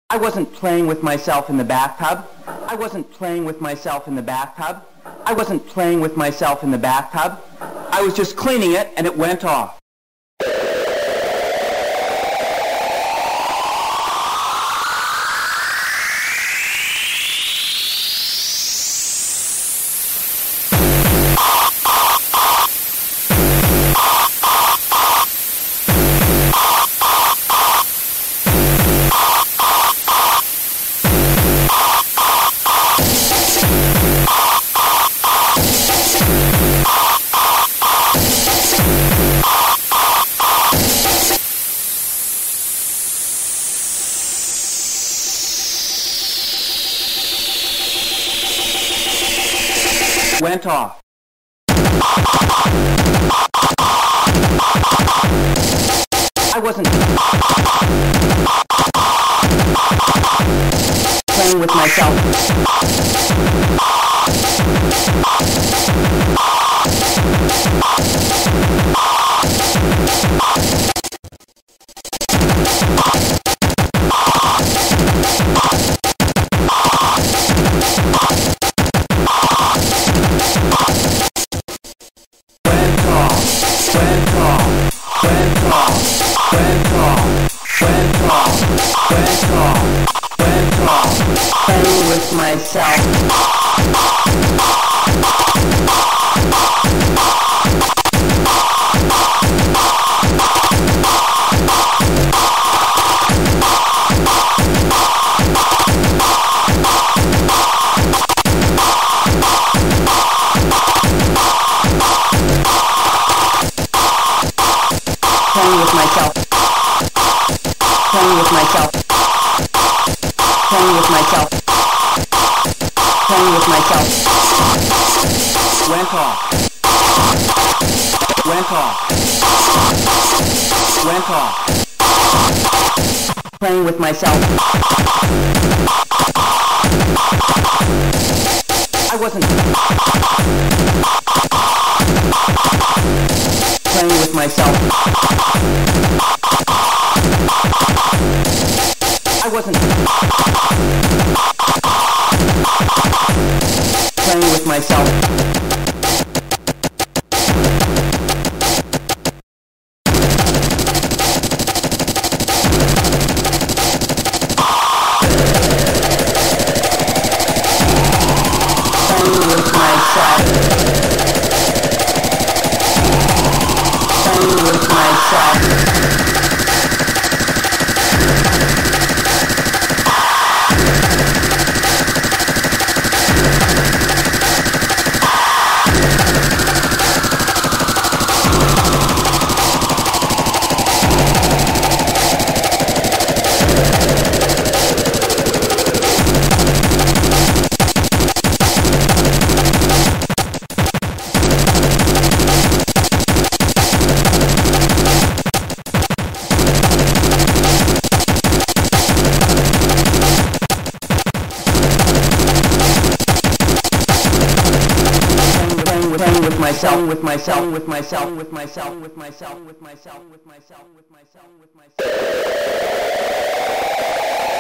I wasn't playing with myself in the bathtub. I wasn't playing with myself in the bathtub. I wasn't playing with myself in the bathtub. I was just cleaning it and it went off. Went off. I wasn't playing with myself. Playing with myself. Playing with myself. Playing with myself. Playing with myself. Playing with myself. Went off. Went off. Went off. Playing with myself. I wasn't playing with myself. I wasn't playing with myself. Playing with myself. Playing with myself. With myself, with myself, with myself, with myself, with myself, with myself, with myself, with myself, with myself.